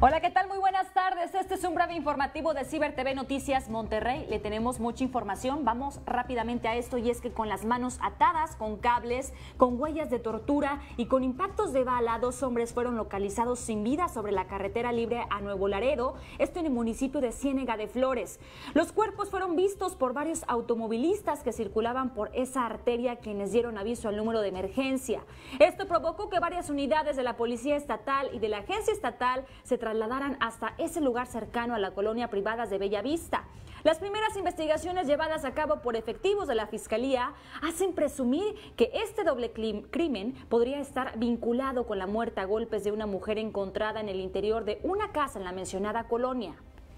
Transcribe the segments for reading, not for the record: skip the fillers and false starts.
Hola, ¿qué tal? Muy buenas tardes. Este es un breve informativo de Ciber TV Noticias Monterrey. Le tenemos mucha información. Vamos rápidamente a esto, y es que con las manos atadas, con cables, con huellas de tortura y con impactos de bala, 2 hombres fueron localizados sin vida sobre la carretera libre a Nuevo Laredo, esto en el municipio de Ciénega de Flores. Los cuerpos fueron vistos por varios automovilistas que circulaban por esa arteria, quienes dieron aviso al número de emergencia. Esto provocó que varias unidades de la Policía Estatal y de la Agencia Estatal se trasladaran hasta ese lugar cercano a la colonia Privadas de Bellavista. Las primeras investigaciones llevadas a cabo por efectivos de la Fiscalía hacen presumir que este doble crimen podría estar vinculado con la muerte a golpes de una mujer encontrada en el interior de una casa en la mencionada colonia.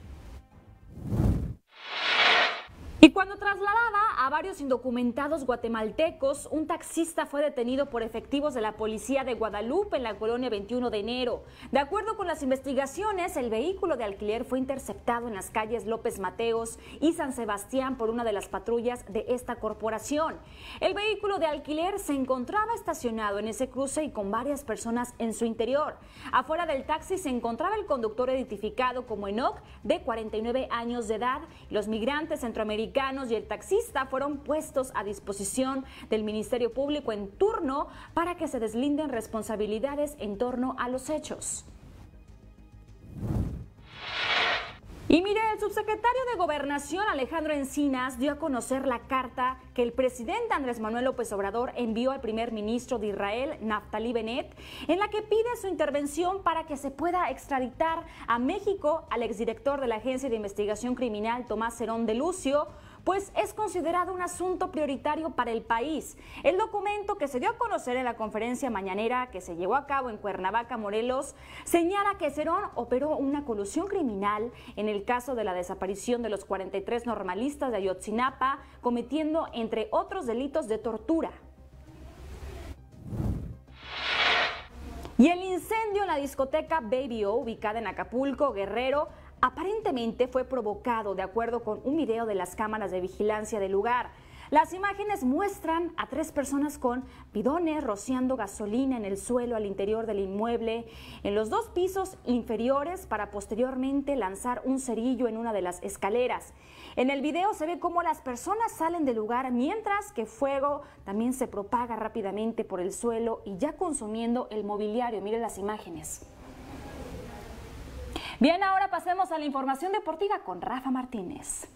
Y cuando trasladaba a varios indocumentados guatemaltecos, un taxista fue detenido por efectivos de la Policía de Guadalupe en la colonia 21 de enero. De acuerdo con las investigaciones, el vehículo de alquiler fue interceptado en las calles López Mateos y San Sebastián por una de las patrullas de esta corporación. El vehículo de alquiler se encontraba estacionado en ese cruce y con varias personas en su interior. Afuera del taxi se encontraba el conductor identificado como Enoch, de 49 años de edad. Los migrantes centroamericanos y el taxista fueron puestos a disposición del Ministerio Público en turno para que se deslinden responsabilidades en torno a los hechos. Y mire, el subsecretario de Gobernación, Alejandro Encinas, dio a conocer la carta que el presidente Andrés Manuel López Obrador envió al primer ministro de Israel, Naftali Bennett, en la que pide su intervención para que se pueda extraditar a México al exdirector de la Agencia de Investigación Criminal, Tomás Herón de Lucio, pues es considerado un asunto prioritario para el país. El documento, que se dio a conocer en la conferencia mañanera que se llevó a cabo en Cuernavaca, Morelos, señala que Herón operó una colusión criminal en el caso de la desaparición de los 43 normalistas de Ayotzinapa, cometiendo, entre otros, delitos de tortura. Y el incendio en la discoteca Baby O, ubicada en Acapulco, Guerrero, aparentemente fue provocado, de acuerdo con un video de las cámaras de vigilancia del lugar. Las imágenes muestran a 3 personas con bidones rociando gasolina en el suelo al interior del inmueble, en los 2 pisos inferiores, para posteriormente lanzar un cerillo en una de las escaleras. En el video se ve cómo las personas salen del lugar, mientras que fuego también se propaga rápidamente por el suelo y ya consumiendo el mobiliario. Miren las imágenes. Bien, ahora pasemos a la información deportiva con Rafa Martínez.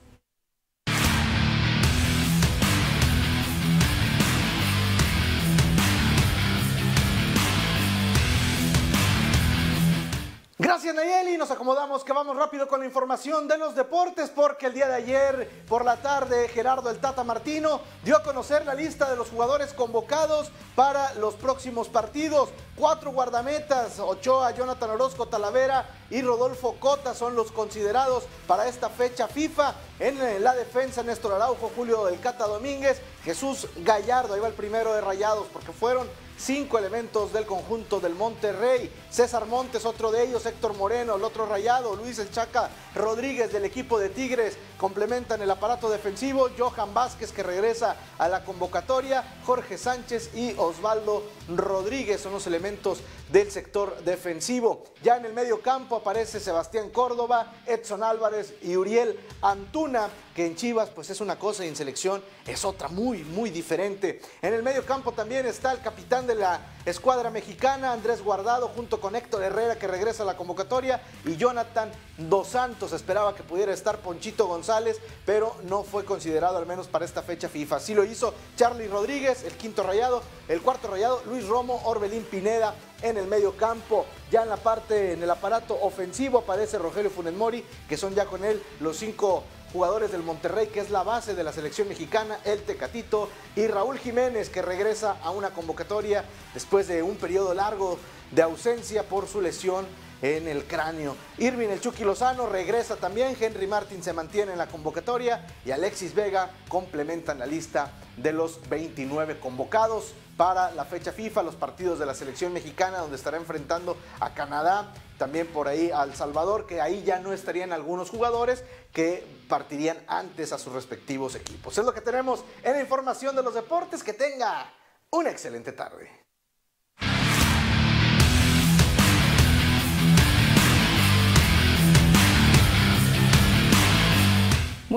Gracias, Nayeli. Nos acomodamos, que vamos rápido con la información de los deportes, porque el día de ayer por la tarde Gerardo el Tata Martino dio a conocer la lista de los jugadores convocados para los próximos partidos. 4 guardametas: Ochoa, Jonathan Orozco, Talavera y Rodolfo Cota son los considerados para esta fecha FIFA. En la defensa, Néstor Araujo, Julio del Cata Domínguez, Jesús Gallardo, ahí va el primero de Rayados, porque fueron 5 elementos del conjunto del Monterrey. César Montes, otro de ellos, Héctor Moreno, el otro Rayado, Luis El Chaca Rodríguez del equipo de Tigres complementan el aparato defensivo. Johan Vázquez, que regresa a la convocatoria, Jorge Sánchez y Osvaldo Rodríguez son los elementos del sector defensivo. Ya en el medio campo aparece Sebastián Córdoba, Edson Álvarez y Uriel Antuna, que en Chivas pues es una cosa y en selección es otra muy diferente. En el medio campo también está el capitán de la escuadra mexicana, Andrés Guardado, junto con Héctor Herrera, que regresa a la convocatoria, y Jonathan Dos Santos. Esperaba que pudiera estar Ponchito González, pero no fue considerado, al menos para esta fecha FIFA. Así lo hizo Charly Rodríguez, el quinto Rayado, el cuarto Rayado, Luis Romo, Orbelín Pineda en el medio campo. Ya en la parte, en el aparato ofensivo, aparece Rogelio Funes Mori, que son ya con él los 5 jugadores del Monterrey, que es la base de la selección mexicana, el Tecatito, y Raúl Jiménez, que regresa a una convocatoria después de un periodo largo de ausencia por su lesión en el cráneo. Irving el Chucky Lozano regresa también, Henry Martin se mantiene en la convocatoria y Alexis Vega complementan la lista de los 29 convocados para la fecha FIFA, los partidos de la selección mexicana, donde estará enfrentando a Canadá, también por ahí a El Salvador, que ahí ya no estarían algunos jugadores que partirían antes a sus respectivos equipos. Es lo que tenemos en la información de los deportes. Que tenga una excelente tarde.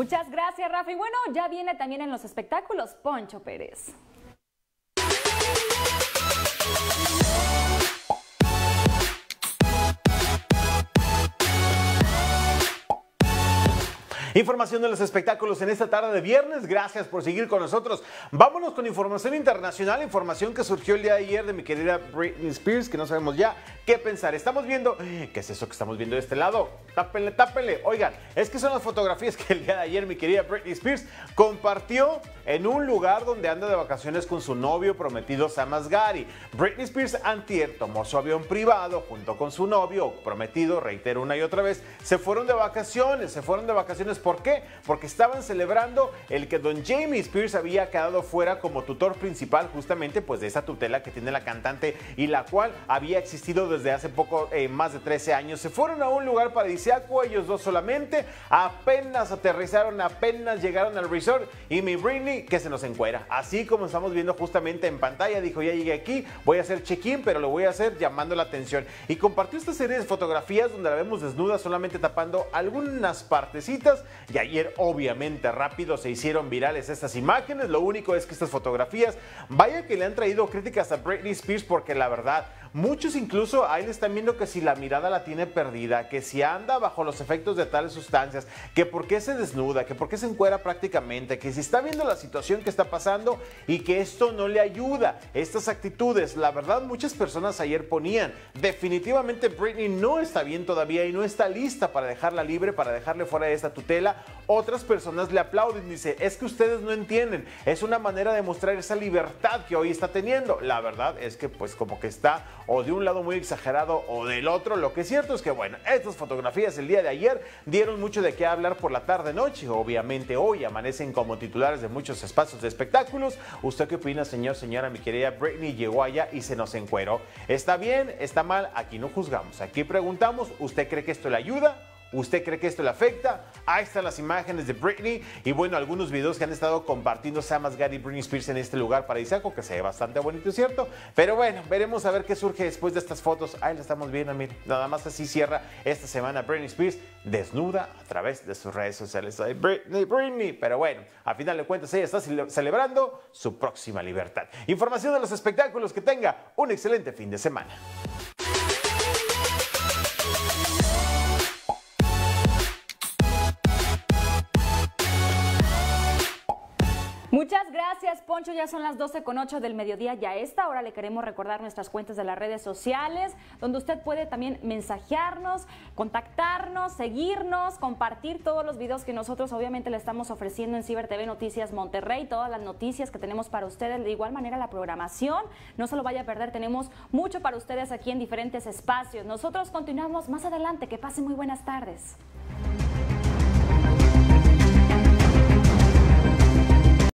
Muchas gracias, Rafa. Y bueno, ya viene también en los espectáculos Poncho Pérez. Información de los espectáculos en esta tarde de viernes. Gracias por seguir con nosotros. Vámonos con información internacional, información que surgió el día de ayer de mi querida Britney Spears, que no sabemos ya qué pensar. Estamos viendo, ¿qué es eso que estamos viendo de este lado? Tápenle, tápenle. Oigan, es que son las fotografías que el día de ayer mi querida Britney Spears compartió en un lugar donde anda de vacaciones con su novio prometido Sam Asghari. Britney Spears antier tomó su avión privado junto con su novio prometido, reitero una y otra vez, se fueron de vacaciones. ¿Por qué? Porque estaban celebrando el que don Jamie Spears había quedado fuera como tutor principal justamente pues de esa tutela que tiene la cantante y la cual había existido desde hace poco, más de 13 años. Se fueron a un lugar paradisíaco, ellos dos solamente, apenas aterrizaron, apenas llegaron al resort y mi Britney que se nos encuera. Así como estamos viendo justamente en pantalla, dijo ya llegué aquí, voy a hacer check-in, pero lo voy a hacer llamando la atención. Y compartió esta serie de fotografías donde la vemos desnuda solamente tapando algunas partecitas. Y ayer obviamente rápido se hicieron virales estas imágenes. Lo único es que estas fotografías, vaya que le han traído críticas a Britney Spears porque la verdad, muchos incluso ahí le están viendo que si la mirada la tiene perdida, que si anda bajo los efectos de tales sustancias, que por qué se desnuda, que por qué se encuera prácticamente, que si está viendo la situación que está pasando y que esto no le ayuda. Estas actitudes, la verdad muchas personas ayer ponían, definitivamente Britney no está bien todavía y no está lista para dejarla libre, para dejarle fuera de esta tutela. Otras personas le aplauden, dice, es que ustedes no entienden, es una manera de mostrar esa libertad que hoy está teniendo. La verdad es que pues como que está o de un lado muy exagerado o del otro. Lo que es cierto es que bueno, estas fotografías el día de ayer dieron mucho de qué hablar por la tarde-noche. Obviamente hoy amanecen como titulares de muchos espacios de espectáculos. ¿Usted qué opina, señor, señora? Mi querida Britney llegó allá y se nos encueró. ¿Está bien? ¿Está mal? Aquí no juzgamos, aquí preguntamos. ¿Usted cree que esto le ayuda? ¿Usted cree que esto le afecta? Ahí están las imágenes de Britney y bueno, algunos videos que han estado compartiendo Sam Asghari y Britney Spears en este lugar paradisíaco que se ve bastante bonito, ¿cierto? Pero bueno, veremos a ver qué surge después de estas fotos. Ahí la estamos viendo, miren, nada más así cierra esta semana Britney Spears desnuda a través de sus redes sociales. Ay, Britney, pero bueno, a final de cuentas ella está celebrando su próxima libertad. Información de los espectáculos, que tenga un excelente fin de semana. Muchas gracias, Poncho. Ya son las 12:08 del mediodía y a esta hora le queremos recordar nuestras cuentas de las redes sociales, donde usted puede también mensajearnos, contactarnos, seguirnos, compartir todos los videos que nosotros obviamente le estamos ofreciendo en Ciber TV Noticias Monterrey, todas las noticias que tenemos para ustedes, de igual manera la programación, no se lo vaya a perder, tenemos mucho para ustedes aquí en diferentes espacios. Nosotros continuamos más adelante, que pasen muy buenas tardes.